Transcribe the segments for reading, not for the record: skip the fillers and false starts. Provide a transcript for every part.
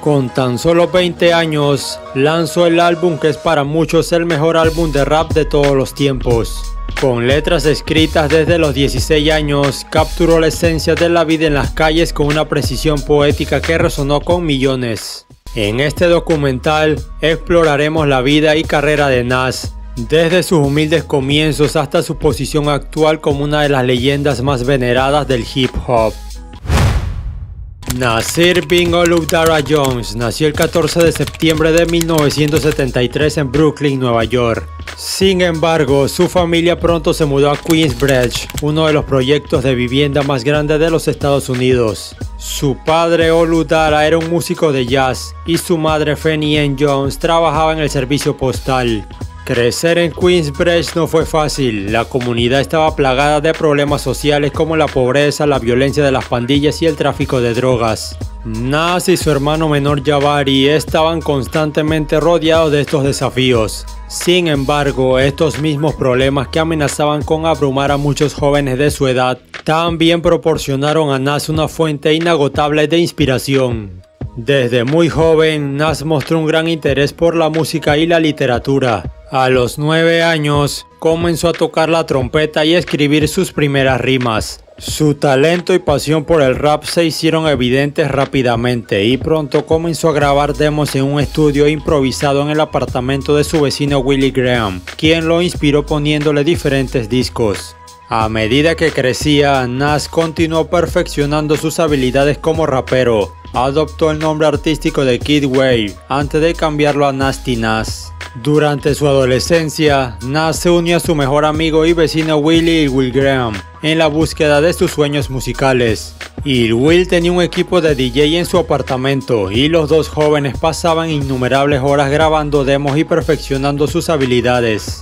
Con tan solo 20 años, lanzó el álbum que es para muchos el mejor álbum de rap de todos los tiempos. Con letras escritas desde los 16 años, capturó la esencia de la vida en las calles con una precisión poética que resonó con millones. En este documental exploraremos la vida y carrera de Nas, desde sus humildes comienzos hasta su posición actual como una de las leyendas más veneradas del hip hop. Nasir bin Oludara Jones nació el 14 de septiembre de 1973 en Brooklyn, Nueva York. Sin embargo, su familia pronto se mudó a Queensbridge, uno de los proyectos de vivienda más grandes de los Estados Unidos. Su padre Oludara era un músico de jazz y su madre Fanny Ann Jones trabajaba en el servicio postal. Crecer en Queensbridge no fue fácil, la comunidad estaba plagada de problemas sociales como la pobreza, la violencia de las pandillas y el tráfico de drogas. Nas y su hermano menor Jabari estaban constantemente rodeados de estos desafíos. Sin embargo, estos mismos problemas que amenazaban con abrumar a muchos jóvenes de su edad, también proporcionaron a Nas una fuente inagotable de inspiración. Desde muy joven, Nas mostró un gran interés por la música y la literatura. A los 9 años, comenzó a tocar la trompeta y a escribir sus primeras rimas. Su talento y pasión por el rap se hicieron evidentes rápidamente y pronto comenzó a grabar demos en un estudio improvisado en el apartamento de su vecino Willie Graham, quien lo inspiró poniéndole diferentes discos. A medida que crecía, Nas continuó perfeccionando sus habilidades como rapero. Adoptó el nombre artístico de Kid Wave antes de cambiarlo a Nasty Nas. Durante su adolescencia, Nas se unió a su mejor amigo y vecino Willie Will Graham en la búsqueda de sus sueños musicales. Will tenía un equipo de DJ en su apartamento y los dos jóvenes pasaban innumerables horas grabando demos y perfeccionando sus habilidades.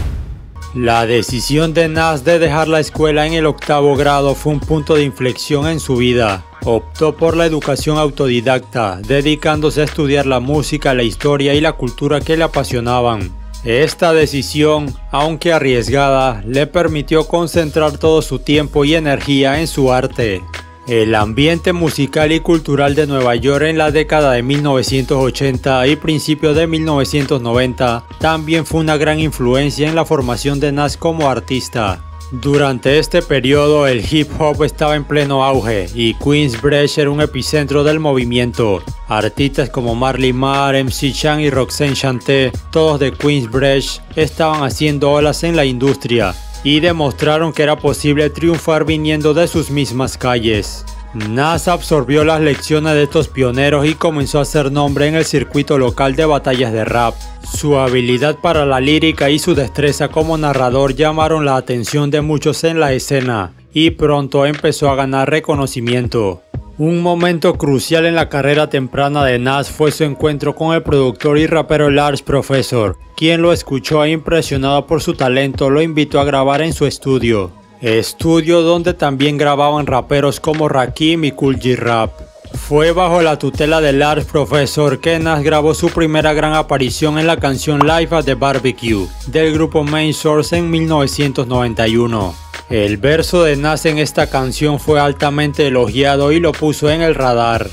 La decisión de Nas de dejar la escuela en el 8º grado fue un punto de inflexión en su vida. Optó por la educación autodidacta, dedicándose a estudiar la música, la historia y la cultura que le apasionaban. Esta decisión, aunque arriesgada, le permitió concentrar todo su tiempo y energía en su arte. El ambiente musical y cultural de Nueva York en la década de 1980 y principios de 1990 también fue una gran influencia en la formación de Nas como artista. Durante este periodo el hip hop estaba en pleno auge y Queensbridge era un epicentro del movimiento. Artistas como Marley Marl, MC Shan y Roxanne Shante, todos de Queensbridge, estaban haciendo olas en la industria y demostraron que era posible triunfar viniendo de sus mismas calles. Nas absorbió las lecciones de estos pioneros y comenzó a hacer nombre en el circuito local de batallas de rap. Su habilidad para la lírica y su destreza como narrador llamaron la atención de muchos en la escena y pronto empezó a ganar reconocimiento. Un momento crucial en la carrera temprana de Nas fue su encuentro con el productor y rapero Large Professor, quien lo escuchó e impresionado por su talento lo invitó a grabar en su estudio donde también grababan raperos como Rakim y Kool G Rap. Fue bajo la tutela de Large Professor que Nas grabó su primera gran aparición en la canción Live at the Barbecue del grupo Main Source en 1991. El verso de Nas en esta canción fue altamente elogiado y lo puso en el radar.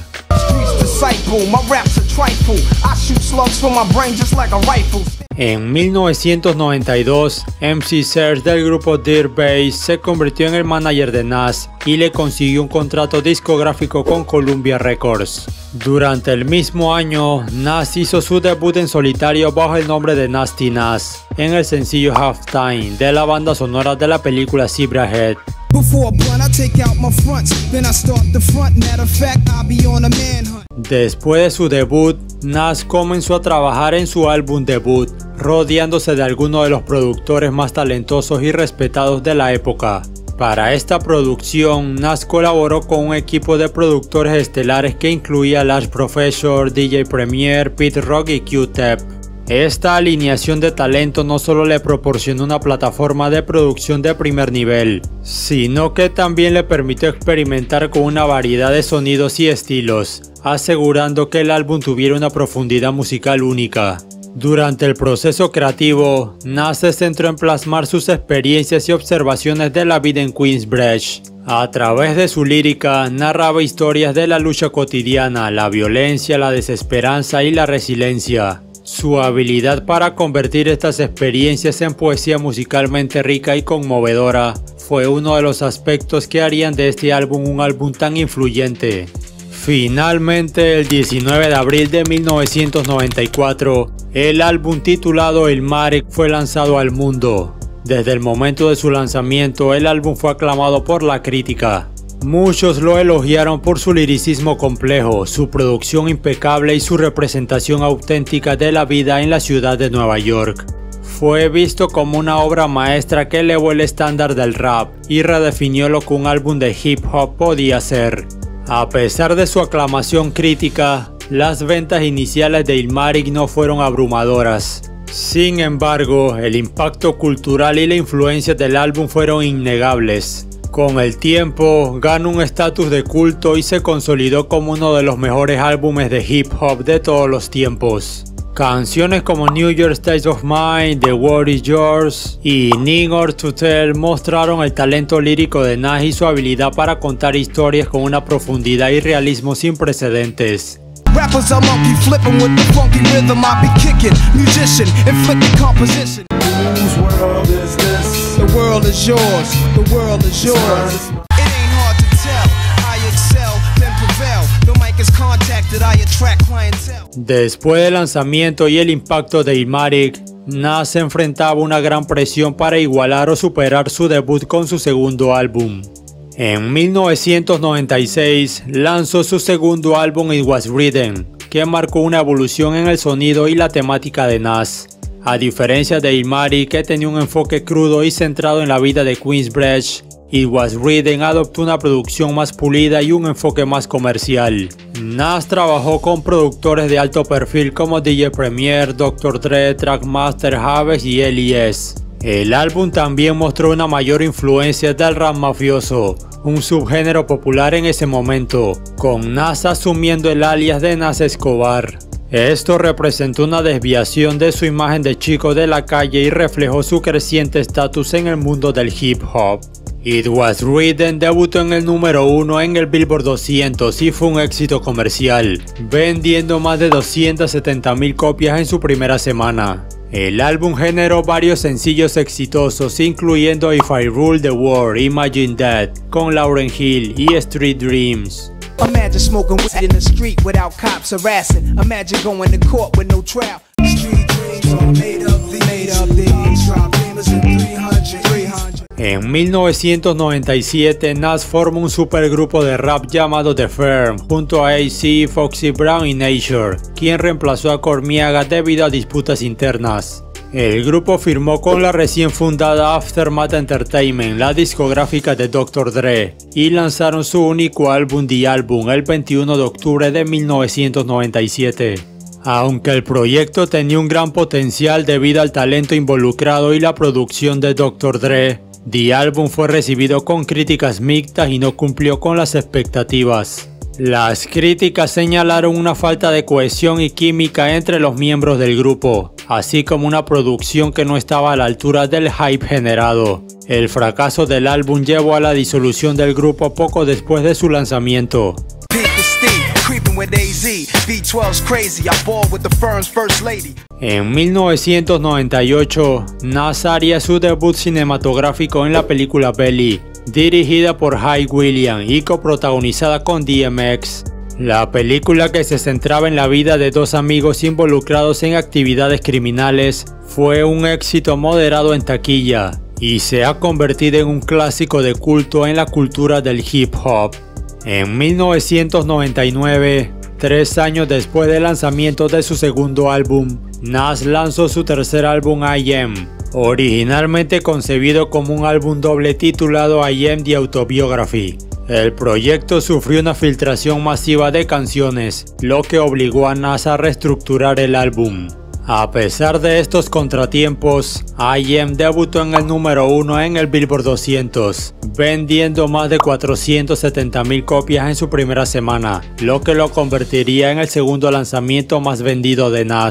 En 1992, MC Serge del grupo Dirtbase se convirtió en el manager de Nas y le consiguió un contrato discográfico con Columbia Records. Durante el mismo año, Nas hizo su debut en solitario bajo el nombre de Nasty Nas en el sencillo Halftime de la banda sonora de la película Zebrahead. Después de su debut, Nas comenzó a trabajar en su álbum debut, rodeándose de algunos de los productores más talentosos y respetados de la época. Para esta producción, Nas colaboró con un equipo de productores estelares que incluía Large Professor, DJ Premier, Pete Rock y Q-Tep. Esta alineación de talento no solo le proporcionó una plataforma de producción de primer nivel, sino que también le permitió experimentar con una variedad de sonidos y estilos, asegurando que el álbum tuviera una profundidad musical única. Durante el proceso creativo, Nas se centró en plasmar sus experiencias y observaciones de la vida en Queensbridge. A través de su lírica, narraba historias de la lucha cotidiana, la violencia, la desesperanza y la resiliencia. Su habilidad para convertir estas experiencias en poesía musicalmente rica y conmovedora fue uno de los aspectos que harían de este álbum un álbum tan influyente. Finalmente, el 19 de abril de 1994, el álbum titulado Illmatic fue lanzado al mundo. Desde el momento de su lanzamiento, el álbum fue aclamado por la crítica. Muchos lo elogiaron por su liricismo complejo, su producción impecable y su representación auténtica de la vida en la ciudad de Nueva York. Fue visto como una obra maestra que elevó el estándar del rap y redefinió lo que un álbum de hip hop podía ser. A pesar de su aclamación crítica, las ventas iniciales de Illmatic no fueron abrumadoras. Sin embargo, el impacto cultural y la influencia del álbum fueron innegables. Con el tiempo, ganó un estatus de culto y se consolidó como uno de los mejores álbumes de hip hop de todos los tiempos. Canciones como New York State of Mind, The World Is Yours y Need Or To Tell mostraron el talento lírico de Nas y su habilidad para contar historias con una profundidad y realismo sin precedentes. Rappers are monkey flipping with the funky rhythm I be kicking. Musician, inflicting composition. Whose world is this? The world is yours. The world is yours. It ain't hard to tell. I excel, then prevail. The mic is contacted, I attract clientele. Después del lanzamiento y el impacto de Illmatic, Nas se enfrentaba a una gran presión para igualar o superar su debut con su segundo álbum. En 1996 lanzó su segundo álbum It Was Written, que marcó una evolución en el sonido y la temática de Nas. A diferencia de Illmatic, que tenía un enfoque crudo y centrado en la vida de Queensbridge, It Was Written adoptó una producción más pulida y un enfoque más comercial. Nas trabajó con productores de alto perfil como DJ Premier, Dr. Dre, Trackmaster, Havas y L.E.S. El álbum también mostró una mayor influencia del rap mafioso, un subgénero popular en ese momento, con Nas asumiendo el alias de Nas Escobar. Esto representó una desviación de su imagen de chico de la calle y reflejó su creciente estatus en el mundo del hip hop. It Was Written debutó en el número 1 en el Billboard 200 y fue un éxito comercial, vendiendo más de 270,000 copias en su primera semana. El álbum generó varios sencillos exitosos, incluyendo If I Rule the World, Imagine That, con Lauryn Hill y Street Dreams. Imagine smoking weed in the street without cops harassing. Imagine going to court with no trial. Street dreams are made of these. Drop famous in 300. En 1997, Nas formó un supergrupo de rap llamado The Firm, junto a AC, Foxy Brown y Nature, quien reemplazó a Cormiaga debido a disputas internas. El grupo firmó con la recién fundada Aftermath Entertainment, la discográfica de Dr. Dre, y lanzaron su único álbum The Album el 21 de octubre de 1997. Aunque el proyecto tenía un gran potencial debido al talento involucrado y la producción de Dr. Dre, The Album fue recibido con críticas mixtas y no cumplió con las expectativas. Las críticas señalaron una falta de cohesión y química entre los miembros del grupo, así como una producción que no estaba a la altura del hype generado. El fracaso del álbum llevó a la disolución del grupo poco después de su lanzamiento. En 1998, Nas haría su debut cinematográfico en la película Belly, dirigida por Hype Williams y coprotagonizada con DMX. La película, que se centraba en la vida de dos amigos involucrados en actividades criminales, fue un éxito moderado en taquilla y se ha convertido en un clásico de culto en la cultura del hip hop. En 1999, 3 años después del lanzamiento de su segundo álbum, Nas lanzó su tercer álbum I Am, originalmente concebido como un álbum doble titulado I Am The Autobiography. El proyecto sufrió una filtración masiva de canciones, lo que obligó a Nas a reestructurar el álbum. A pesar de estos contratiempos, I Am debutó en el número 1 en el Billboard 200, vendiendo más de 470,000 copias en su primera semana, lo que lo convertiría en el segundo lanzamiento más vendido de Nas.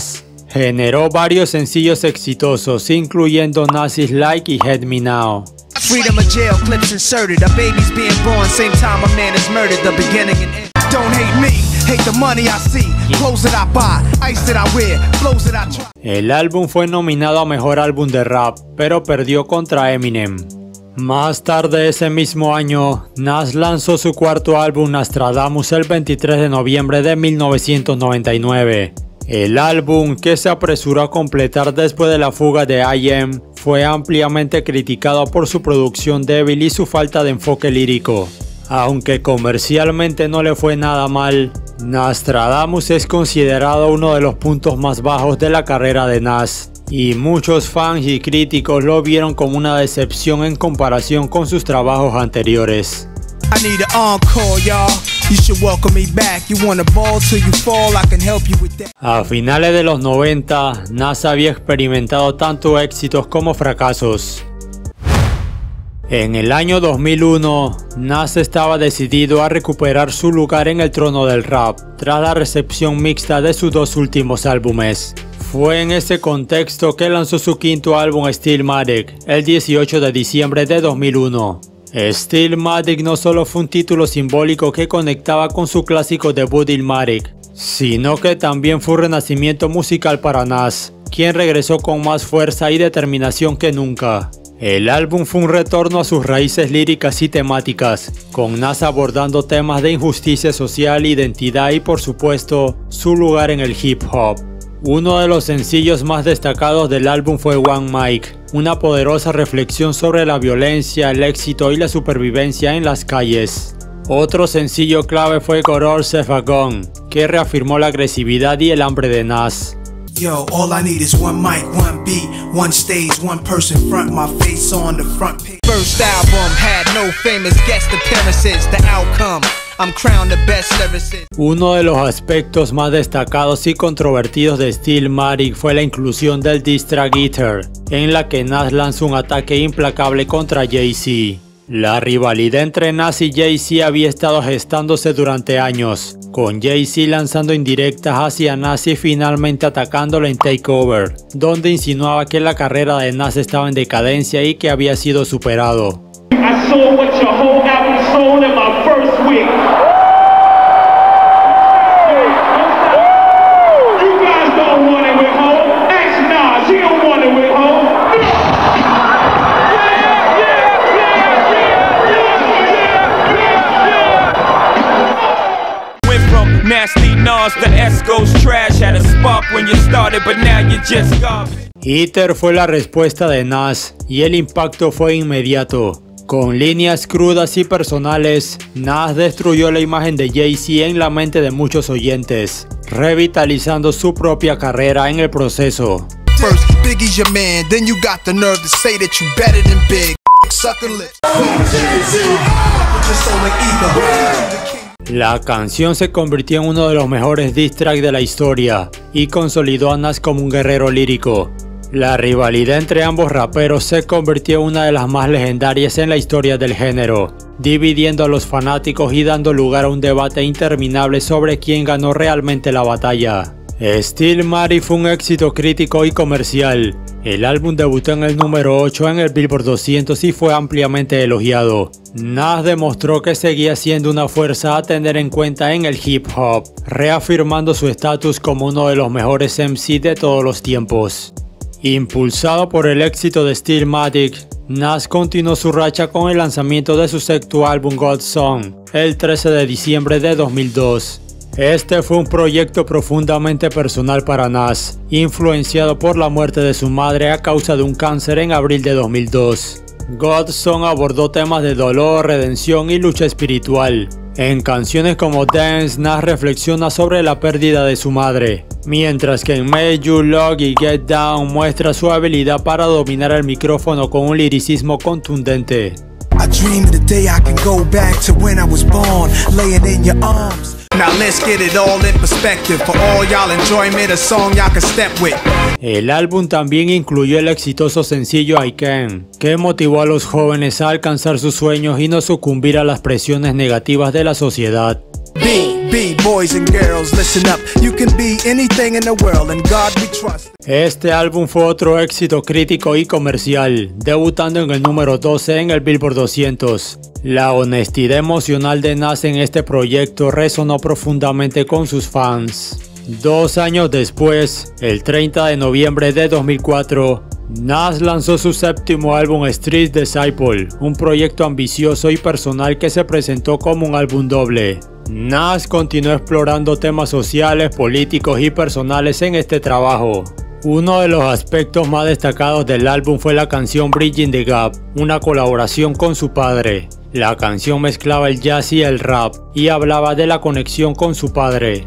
Generó varios sencillos exitosos, incluyendo Nas Is Like y Head Me Now. Freedom of jail clips inserted. A baby's being born, same time a man is murdered. The beginning and end. Don't hate me, hate the money I see. Clothes that I buy, ice that I wear, flows that I try. El álbum fue nominado a Mejor Álbum de Rap, pero perdió contra Eminem. Más tarde ese mismo año, Nas lanzó su cuarto álbum Nastradamus el 23 de noviembre de 1999. El álbum, que se apresuró a completar después de la fuga de I.M., fue ampliamente criticado por su producción débil y su falta de enfoque lírico. Aunque comercialmente no le fue nada mal, Nastradamus es considerado uno de los puntos más bajos de la carrera de Nas, y muchos fans y críticos lo vieron como una decepción en comparación con sus trabajos anteriores. I need an encore, y'all. You should welcome me back. You wanna ball till you fall, I can help you with that. A finales de los 90, Nas había experimentado tanto éxitos como fracasos. En el año 2001, Nas estaba decidido a recuperar su lugar en el trono del rap, tras la recepción mixta de sus dos últimos álbumes. Fue en ese contexto que lanzó su quinto álbum Stillmatic, el 18 de diciembre de 2001. Stillmatic no solo fue un título simbólico que conectaba con su clásico debut Illmatic, sino que también fue un renacimiento musical para Nas, quien regresó con más fuerza y determinación que nunca. El álbum fue un retorno a sus raíces líricas y temáticas, con Nas abordando temas de injusticia social, identidad y por supuesto, su lugar en el hip hop. Uno de los sencillos más destacados del álbum fue One Mic, una poderosa reflexión sobre la violencia, el éxito y la supervivencia en las calles. Otro sencillo clave fue Got Yourself a Gun, que reafirmó la agresividad y el hambre de Nas. Yo, all I need is one mic, one beat, one stage, one person front, my face on the front page. First album had no famous guest appearances, the outcome. I'm crowned the best lyricist. Uno de los aspectos más destacados y controvertidos de Stillmatic fue la inclusión del diss track Ether, en la que Nas lanzó un ataque implacable contra Jay-Z. La rivalidad entre Nas y Jay-Z había estado gestándose durante años, con Jay-Z lanzando indirectas hacia Nas y finalmente atacándolo en Takeover, donde insinuaba que la carrera de Nas estaba en decadencia y que había sido superado. I saw what your whole album sold in my first week. You guys don't want it with Ho. Ask Nas, he don't want it with Ho. Went from nasty Nas to Esco's trash. Had a spark when you started, but now you just garbage. Ether fue la respuesta de Nas y el impacto fue inmediato. Con líneas crudas y personales, Nas destruyó la imagen de Jay-Z en la mente de muchos oyentes, revitalizando su propia carrera en el proceso. First, Biggie's your man, then you got the nerve to say that you better than Big. Sucking lips. La canción se convirtió en uno de los mejores diss tracks de la historia y consolidó a Nas como un guerrero lírico. La rivalidad entre ambos raperos se convirtió en una de las más legendarias en la historia del género, dividiendo a los fanáticos y dando lugar a un debate interminable sobre quién ganó realmente la batalla. Stillmatic fue un éxito crítico y comercial. El álbum debutó en el número 8 en el Billboard 200 y fue ampliamente elogiado. Nas demostró que seguía siendo una fuerza a tener en cuenta en el hip hop, reafirmando su estatus como uno de los mejores MC de todos los tiempos. Impulsado por el éxito de Stillmatic, Nas continuó su racha con el lanzamiento de su sexto álbum God's Song, el 13 de diciembre de 2002. Este fue un proyecto profundamente personal para Nas, influenciado por la muerte de su madre a causa de un cáncer en abril de 2002. God's Song abordó temas de dolor, redención y lucha espiritual. En canciones como Dance, Nas reflexiona sobre la pérdida de su madre, mientras que en Made You Look y Get Down muestra su habilidad para dominar el micrófono con un liricismo contundente. I dream of the day I can go back to when I was born, laying in your arms. Now let's get it all in perspective. For all y'all enjoyment, a song y'all can step with. El álbum también incluyó el exitoso sencillo I Can, que motivó a los jóvenes a alcanzar sus sueños y no sucumbir a las presiones negativas de la sociedad. Be boys and girls, listen up. You can be anything in the world, and God we trust. Este álbum fue otro éxito crítico y comercial, debutando en el número 12 en el Billboard 200. La honestidad emocional de Nas en este proyecto resonó profundamente con sus fans. 2 años después, el 30 de noviembre de 2004, Nas lanzó su séptimo álbum Street Disciple, un proyecto ambicioso y personal que se presentó como un álbum doble. Nas continuó explorando temas sociales, políticos y personales en este trabajo. Uno de los aspectos más destacados del álbum fue la canción Bridging the Gap, una colaboración con su padre. La canción mezclaba el jazz y el rap, y hablaba de la conexión con su padre.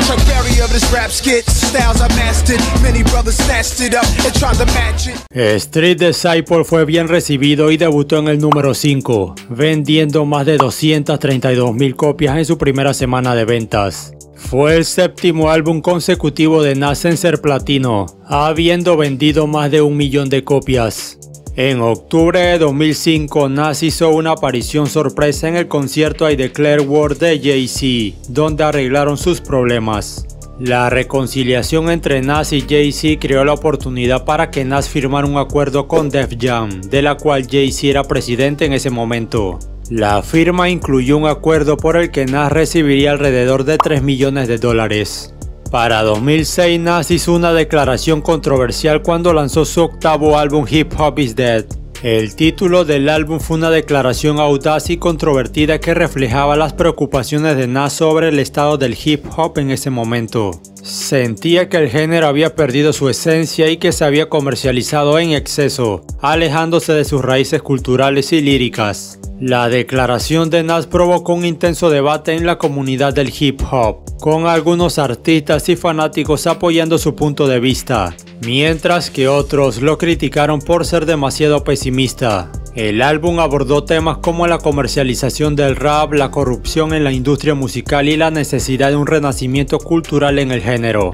Street Disciple fue bien recibido y debutó en el número 5, vendiendo más de 232,000 copias en su primera semana de ventas. Fue el séptimo álbum consecutivo de Nas en ser platino, habiendo vendido más de 1 millón de copias. En octubre de 2005, Nas hizo una aparición sorpresa en el concierto I Declare War de Jay-Z, donde arreglaron sus problemas. La reconciliación entre Nas y Jay-Z creó la oportunidad para que Nas firmara un acuerdo con Def Jam, de la cual Jay-Z era presidente en ese momento. La firma incluyó un acuerdo por el que Nas recibiría alrededor de $3 millones. Para 2006, Nas hizo una declaración controversial cuando lanzó su octavo álbum Hip Hop is Dead. El título del álbum fue una declaración audaz y controvertida que reflejaba las preocupaciones de Nas sobre el estado del hip hop en ese momento. Sentía que el género había perdido su esencia y que se había comercializado en exceso, alejándose de sus raíces culturales y líricas. La declaración de Nas provocó un intenso debate en la comunidad del hip hop, con algunos artistas y fanáticos apoyando su punto de vista, mientras que otros lo criticaron por ser demasiado pesimista. El álbum abordó temas como la comercialización del rap, la corrupción en la industria musical y la necesidad de un renacimiento cultural en el género.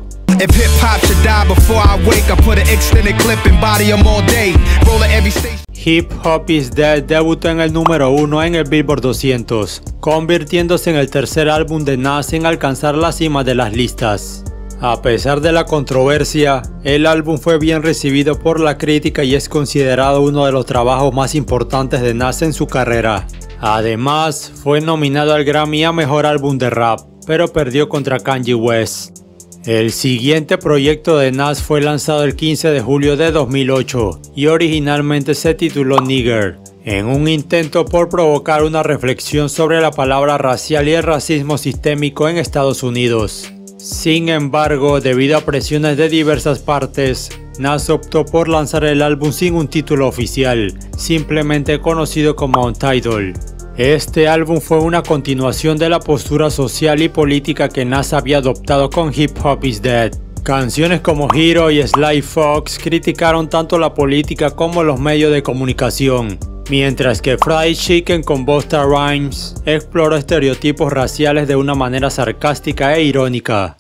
Hip Hop is Dead debutó en el número 1 en el Billboard 200, convirtiéndose en el tercer álbum de Nas en alcanzar la cima de las listas. A pesar de la controversia, el álbum fue bien recibido por la crítica y es considerado uno de los trabajos más importantes de Nas en su carrera. Además, fue nominado al Grammy a Mejor Álbum de Rap, pero perdió contra Kanye West. El siguiente proyecto de Nas fue lanzado el 15 de julio de 2008 y originalmente se tituló Nigger, en un intento por provocar una reflexión sobre la palabra racial y el racismo sistémico en Estados Unidos. Sin embargo, debido a presiones de diversas partes, Nas optó por lanzar el álbum sin un título oficial, simplemente conocido como Untitled. Este álbum fue una continuación de la postura social y política que Nas había adoptado con Hip Hop is Dead. Canciones como Hero y Sly Fox criticaron tanto la política como los medios de comunicación, mientras que Fried Chicken con Busta Rhymes exploró estereotipos raciales de una manera sarcástica e irónica.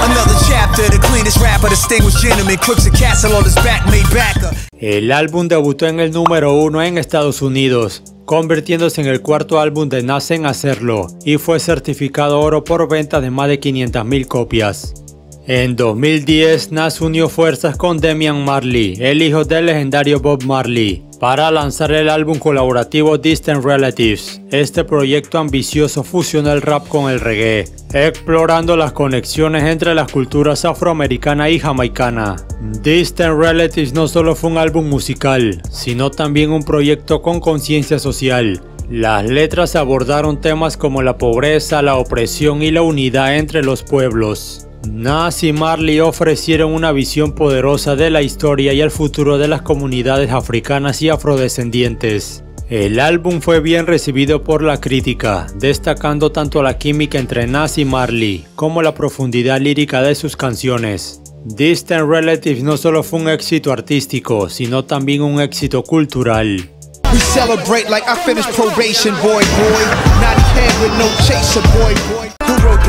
El álbum debutó en el número 1 en Estados Unidos, convirtiéndose en el cuarto álbum de Nas en hacerlo, y fue certificado oro por ventas de más de 500,000 copias. En 2010, Nas unió fuerzas con Damian Marley, el hijo del legendario Bob Marley, para lanzar el álbum colaborativo Distant Relatives. Este proyecto ambicioso fusionó el rap con el reggae, explorando las conexiones entre las culturas afroamericana y jamaicana. Distant Relatives no solo fue un álbum musical, sino también un proyecto con conciencia social. Las letras abordaron temas como la pobreza, la opresión y la unidad entre los pueblos. Nas y Marley ofrecieron una visión poderosa de la historia y el futuro de las comunidades africanas y afrodescendientes. El álbum fue bien recibido por la crítica, destacando tanto la química entre Nas y Marley como la profundidad lírica de sus canciones. Distant Relatives no solo fue un éxito artístico, sino también un éxito cultural. We celebrate like I finished probation, boy. Not head with no chaser, boy. Who wrote the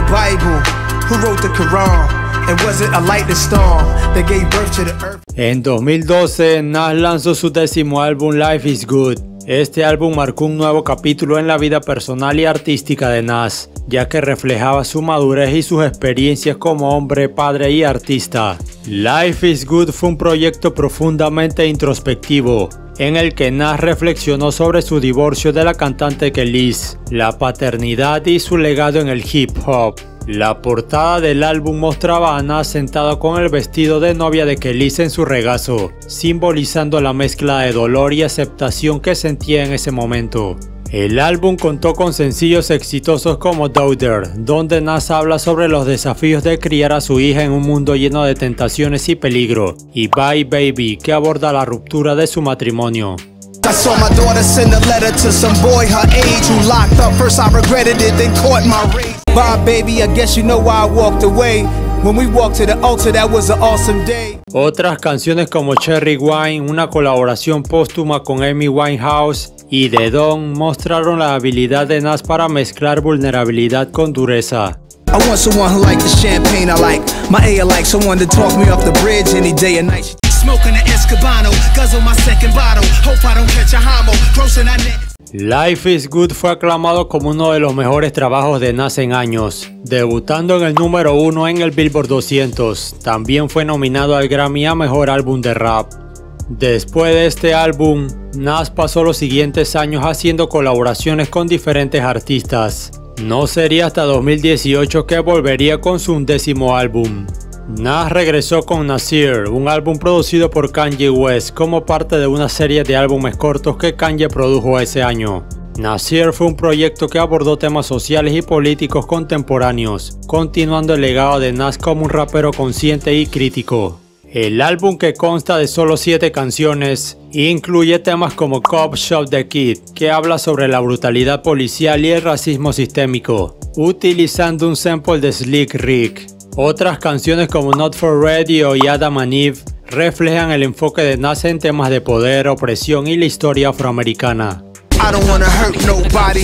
Bible? Who wrote the Quran? And was it a lightning storm that gave birth to the earth? En 2012, Nas lanzó su 10º álbum Life is Good. Este álbum marcó un nuevo capítulo en la vida personal y artística de Nas, ya que reflejaba su madurez y sus experiencias como hombre, padre y artista. Life is Good fue un proyecto profundamente introspectivo, en el que Nas reflexionó sobre su divorcio de la cantante Kelis, la paternidad y su legado en el hip hop. La portada del álbum mostraba a Nas sentado con el vestido de novia de Kelis en su regazo, simbolizando la mezcla de dolor y aceptación que sentía en ese momento. El álbum contó con sencillos exitosos como Daughter, donde Nas habla sobre los desafíos de criar a su hija en un mundo lleno de tentaciones y peligro, y Bye Baby, que aborda la ruptura de su matrimonio. I saw my daughter send a letter to some boy her age who locked up. First I regretted it, then caught my rage. Bye baby, I guess you know why I walked away. When we walked to the altar, that was an awesome day. Otras canciones como Cherry Wine, una colaboración póstuma con Amy Winehouse, y The Dawn mostraron la habilidad de Nas para mezclar vulnerabilidad con dureza. I want someone who likes the champagne I like. My A like someone to talk me off the bridge any day and night. Smoking an Escobano, guzzle my second bottle. Hope I don't catch a homo, grossing that net. Life is Good fue aclamado como uno de los mejores trabajos de Nas en años, debutando en el número 1 en el Billboard 200. También fue nominado al Grammy a Mejor Álbum de Rap. Después de este álbum, Nas pasó los siguientes años haciendo colaboraciones con diferentes artistas. No sería hasta 2018 que volvería con su 11º álbum. Nas regresó con Nasir, un álbum producido por Kanye West como parte de una serie de álbumes cortos que Kanye produjo ese año. Nasir fue un proyecto que abordó temas sociales y políticos contemporáneos, continuando el legado de Nas como un rapero consciente y crítico. El álbum, que consta de solo 7 canciones, incluye temas como Cop Shot the Kid, que habla sobre la brutalidad policial y el racismo sistémico, utilizando un sample de Slick Rick. Otras canciones como Not For Radio y Adam and Eve reflejan el enfoque de Nas en temas de poder, opresión y la historia afroamericana. I don't wanna hurt nobody.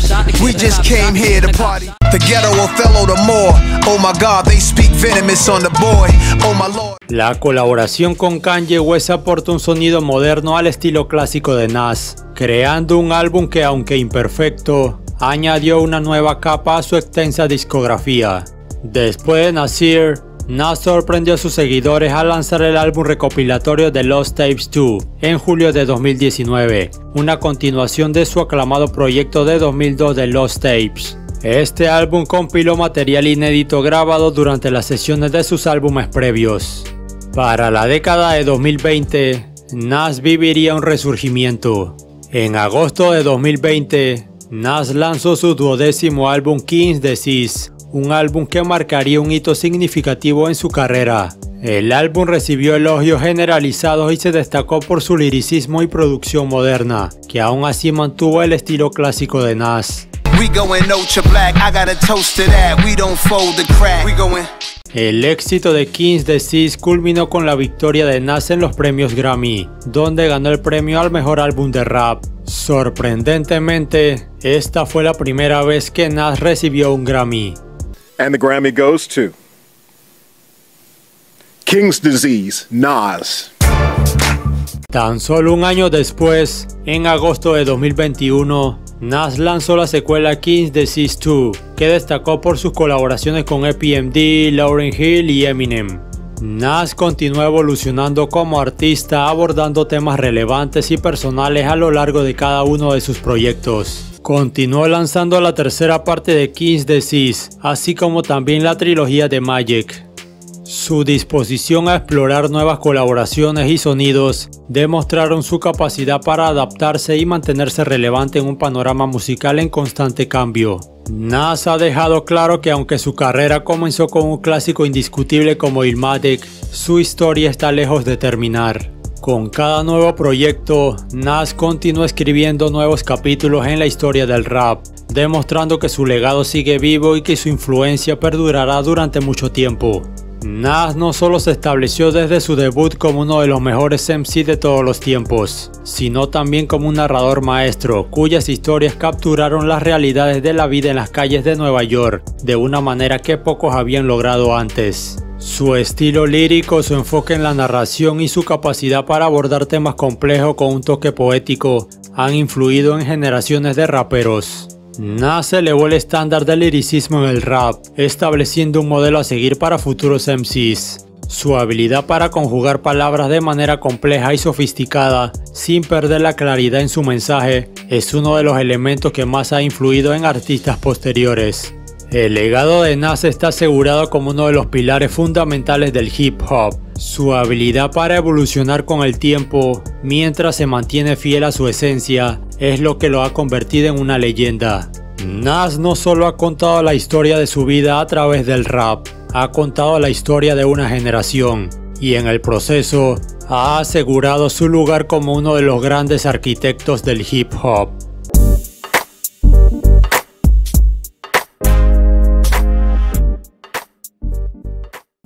We just came here to party. The ghetto Othello the more. Oh my God, they speak venomous on the boy. Oh my Lord. La colaboración con Kanye West aporta un sonido moderno al estilo clásico de Nas, creando un álbum que, aunque imperfecto, añadió una nueva capa a su extensa discografía. Después de Nasir, Nas sorprendió a sus seguidores al lanzar el álbum recopilatorio The Lost Tapes 2 en julio de 2019, una continuación de su aclamado proyecto de 2002 The Lost Tapes. Este álbum compiló material inédito grabado durante las sesiones de sus álbumes previos. Para la década de 2020, Nas viviría un resurgimiento. En agosto de 2020, Nas lanzó su 12º álbum King's Disease, un álbum que marcaría un hito significativo en su carrera. El álbum recibió elogios generalizados y se destacó por su liricismo y producción moderna, que aún así mantuvo el estilo clásico de Nas. El éxito de King's Disease culminó con la victoria de Nas en los premios Grammy, donde ganó el premio al mejor álbum de rap. Sorprendentemente, esta fue la primera vez que Nas recibió un Grammy. And the Grammy goes to King's Disease, Nas. Tan solo un año después, en agosto de 2021, Nas lanzó la secuela King's Disease 2, que destacó por sus colaboraciones con EPMD, Lauryn Hill y Eminem. Nas continuó evolucionando como artista, abordando temas relevantes y personales a lo largo de cada uno de sus proyectos. Continuó lanzando la tercera parte de King's Disease, así como también la trilogía de Magic. Su disposición a explorar nuevas colaboraciones y sonidos demostraron su capacidad para adaptarse y mantenerse relevante en un panorama musical en constante cambio. Nas ha dejado claro que aunque su carrera comenzó con un clásico indiscutible como Illmatic, su historia está lejos de terminar. Con cada nuevo proyecto, Nas continúa escribiendo nuevos capítulos en la historia del rap, demostrando que su legado sigue vivo y que su influencia perdurará durante mucho tiempo. Nas no solo se estableció desde su debut como uno de los mejores MC de todos los tiempos, sino también como un narrador maestro, cuyas historias capturaron las realidades de la vida en las calles de Nueva York, de una manera que pocos habían logrado antes. Su estilo lírico, su enfoque en la narración y su capacidad para abordar temas complejos con un toque poético han influido en generaciones de raperos. Nas elevó el estándar del liricismo en el rap, estableciendo un modelo a seguir para futuros MCs. Su habilidad para conjugar palabras de manera compleja y sofisticada, sin perder la claridad en su mensaje, es uno de los elementos que más ha influido en artistas posteriores. El legado de Nas está asegurado como uno de los pilares fundamentales del hip hop. Su habilidad para evolucionar con el tiempo, mientras se mantiene fiel a su esencia, es lo que lo ha convertido en una leyenda. Nas no solo ha contado la historia de su vida a través del rap, ha contado la historia de una generación, y en el proceso ha asegurado su lugar como uno de los grandes arquitectos del hip hop.